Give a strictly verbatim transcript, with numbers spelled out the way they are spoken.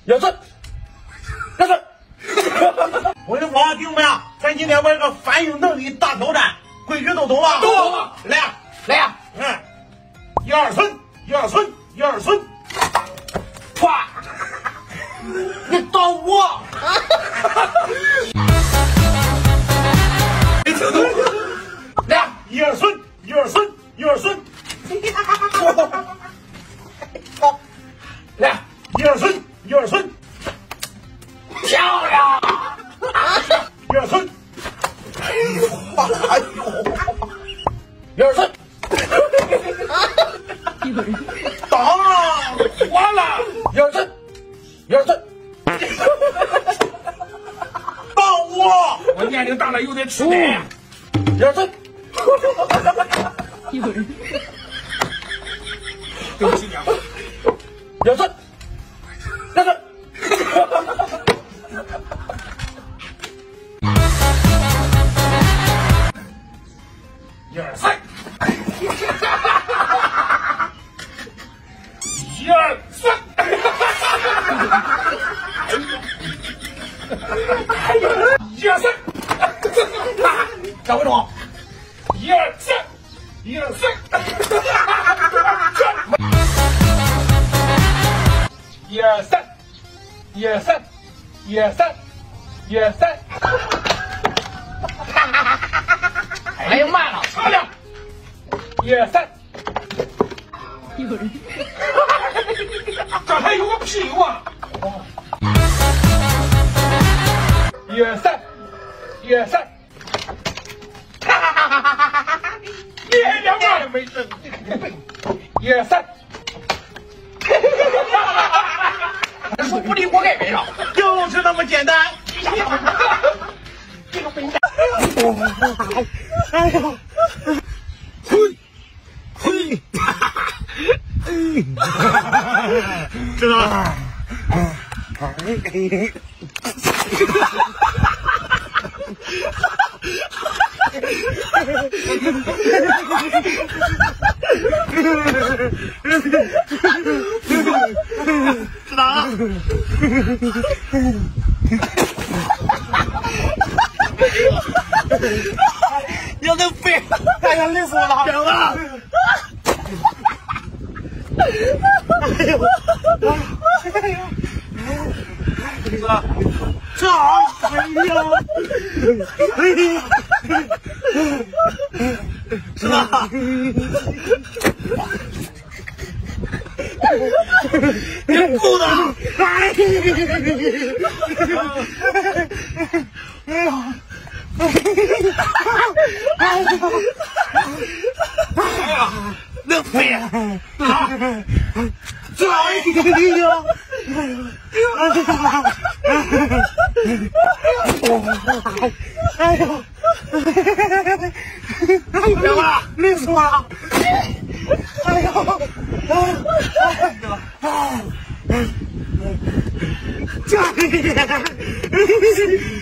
要准，要准。 我的话听没有？咱今天玩个反应能力大挑战，规矩都懂吧？ 懂了。 来呀， 来呀！ 嗯，一二寸，一二寸，一二寸，唰！你打我！ 没听懂。来呀！ 一二寸，一二寸，一二寸。 好，来， 一二寸，一二寸， 漂亮！ 一二寸， 哎呦，哎呦，一二寸， 打啊！ 完了，一二寸，一二寸， 打我！ 我年龄大了有点痴呆，一二寸，对不起娘，一二寸，二寸。 一二三，一二三，一二三， 张会长， 一二三，一二三， 一二三，一二三，一二三，一二三，哎呀慢了，漂亮！一二三， 这还有个屁哇！ 一二三，一二三， 你还两个也没整， 一二三，说不离我该背上， 就是那么简单。 这个笨蛋！ 哎呀！嘿，嘿，知道了。知道了。 你的肺，哎呀，累死我了！ 行了。哎呦，哎呦，是吧？这哎呀，是吧？你不能！哎呀！哎呀，那飞呀！这哎呀！哎呀！别了，累死我了！哎呦！哎呀！这。